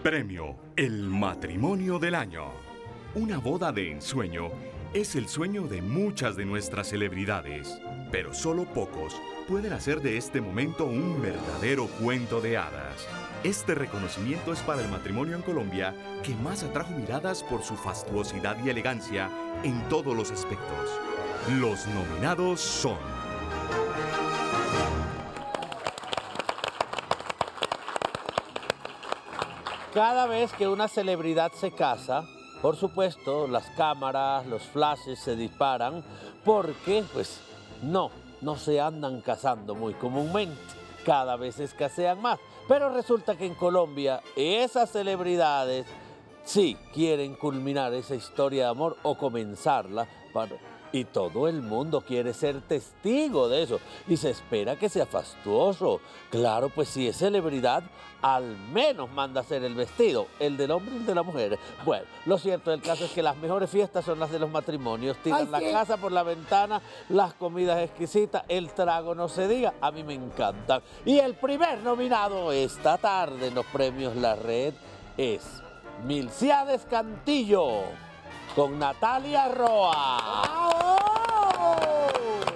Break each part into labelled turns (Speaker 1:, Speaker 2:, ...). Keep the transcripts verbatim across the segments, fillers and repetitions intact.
Speaker 1: Premio El Matrimonio del Año. Una boda de ensueño es el sueño de muchas de nuestras celebridades, pero solo pocos pueden hacer de este momento un verdadero cuento de hadas. Este reconocimiento es para el matrimonio en Colombia que más atrajo miradas por su fastuosidad y elegancia en todos los aspectos. Los nominados son...
Speaker 2: Cada vez que una celebridad se casa, por supuesto, las cámaras, los flashes se disparan porque, pues, no, no se andan casando muy comúnmente. Cada vez escasean más. Pero resulta que en Colombia esas celebridades sí quieren culminar esa historia de amor o comenzarla para... Y todo el mundo quiere ser testigo de eso. Y se espera que sea fastuoso. Claro, pues si es celebridad, al menos manda hacer el vestido. El del hombre y el de la mujer. Bueno, lo cierto del caso es que las mejores fiestas son las de los matrimonios. Tiran Ay, la sí. casa por la ventana, las comidas exquisitas, el trago no se diga. A mí me encantan. Y el primer nominado esta tarde en los premios La Red es Milciades Cantillo con Natalia Roa. ¡Bravo!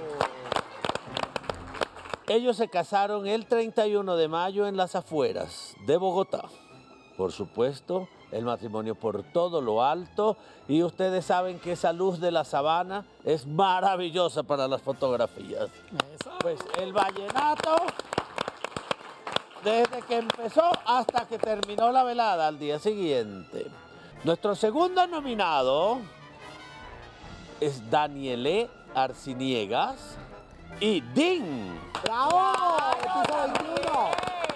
Speaker 2: Ellos se casaron el treinta y uno de mayo en las afueras de Bogotá. Por supuesto, el matrimonio por todo lo alto. Y ustedes saben que esa luz de la sabana es maravillosa para las fotografías. Eso. Pues el vallenato, desde que empezó hasta que terminó la velada al día siguiente. Nuestro segundo nominado es Danielé Arciniegas y Din.
Speaker 3: ¡Bravo! ¡Bravo!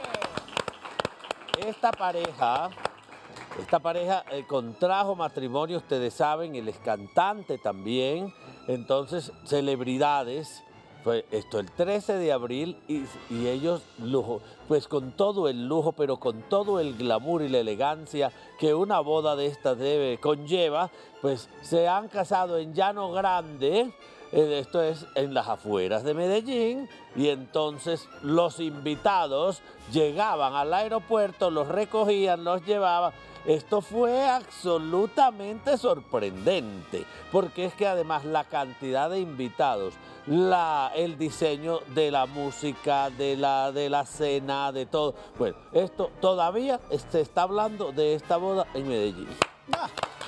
Speaker 2: Esta pareja, esta pareja eh, contrajo matrimonio, ustedes saben, él es cantante también, entonces celebridades. Fue esto el trece de abril y, y ellos, lujo, pues con todo el lujo, pero con todo el glamour y la elegancia que una boda de esta debe, conlleva, pues se han casado en Llano Grande, eh, esto es en las afueras de Medellín, y entonces los invitados llegaban al aeropuerto, los recogían, los llevaban. Esto fue absolutamente sorprendente, porque es que además la cantidad de invitados, la, el diseño de la música, de la, de la cena, de todo. Bueno, esto todavía se está hablando de esta boda en Medellín. Ah,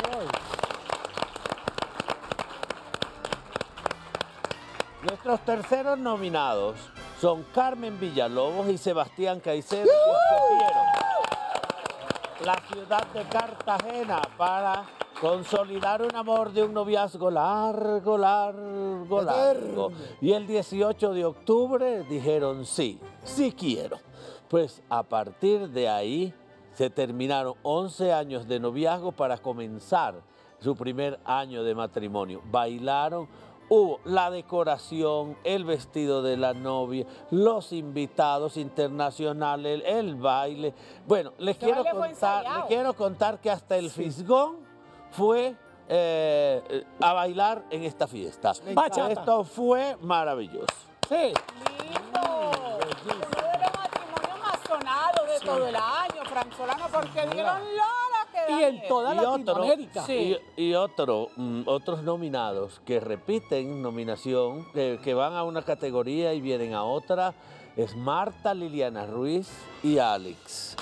Speaker 2: Nuestros terceros nominados son Carmen Villalobos y Sebastián Caicedo, que escogieron la ciudad de Cartagena para consolidar un amor de un noviazgo largo, largo, largo. Y el dieciocho de octubre dijeron sí, sí quiero. Pues a partir de ahí se terminaron once años de noviazgo para comenzar su primer año de matrimonio. Bailaron, hubo la decoración, el vestido de la novia, los invitados internacionales, el, el baile. Bueno, les quiero, contar, les quiero contar que hasta el sí. Fisgón fue eh, a bailar en esta fiesta. Bachata. Esto fue maravilloso.
Speaker 3: Sí.
Speaker 4: Lindo. Uno de los matrimonios más sonados de sí. todo el año, Francolano, porque dieron Lola.
Speaker 3: Y en toda
Speaker 2: y
Speaker 3: Latinoamérica.
Speaker 2: Otro, sí. y, y otro, mm, otros nominados que repiten nominación, que, que van a una categoría y vienen a otra, es Marta Liliana Ruiz y Alex.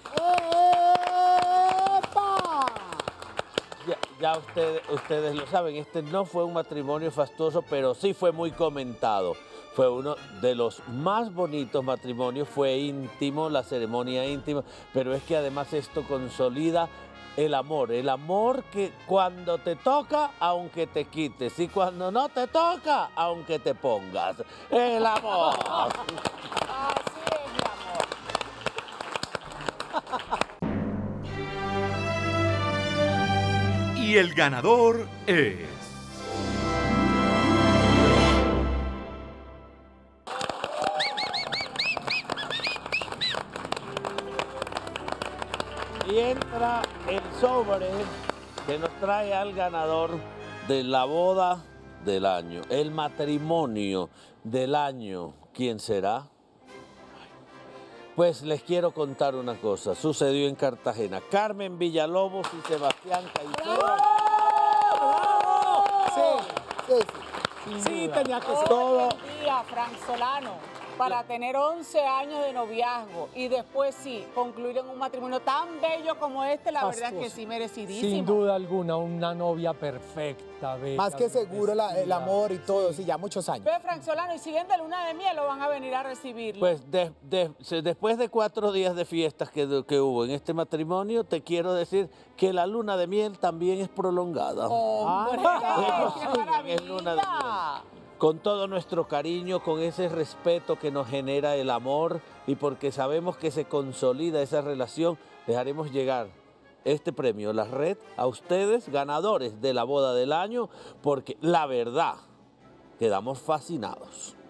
Speaker 3: ¡Epa!
Speaker 2: Ya, ya ustedes, ustedes lo saben, este no fue un matrimonio fastuoso, pero sí fue muy comentado. Fue uno de los más bonitos matrimonios, fue íntimo, la ceremonia íntima, pero es que además esto consolida el amor, el amor que cuando te toca, aunque te quites, y cuando no te toca, aunque te pongas. El amor.
Speaker 4: Así es, mi amor.
Speaker 1: Y el ganador es...
Speaker 2: Y entra el sobre que nos trae al ganador de la boda del año, el matrimonio del año. ¿Quién será? Pues les quiero contar una cosa. Sucedió en Cartagena. Carmen Villalobos y Sebastián Caicedo.
Speaker 3: Sí, sí, sí. Sí, tenía que ser.
Speaker 4: Todo el día, Frank Solano, para tener once años de noviazgo y después sí, concluir en un matrimonio tan bello como este, la verdad es que sí, merecidísimo.
Speaker 5: Sin duda alguna, una novia perfecta, bella,
Speaker 3: Más que seguro la- el
Speaker 5: vestida.
Speaker 3: amor y todo, sí, ya muchos años.
Speaker 4: Ve, Frank Solano, y siguen de luna de miel o van a venir a recibirlo.
Speaker 2: Pues de- de- se- después de cuatro días de fiestas que, que hubo en este matrimonio, te quiero decir que la luna de miel también es prolongada.
Speaker 4: ¡Hombre,
Speaker 2: Ah,
Speaker 4: qué
Speaker 2: sí,
Speaker 4: maravilla!
Speaker 2: es luna de miel. Con todo nuestro cariño, con ese respeto que nos genera el amor y porque sabemos que se consolida esa relación, les haremos llegar este premio, la red, a ustedes, ganadores de la boda del año, porque la verdad, quedamos fascinados.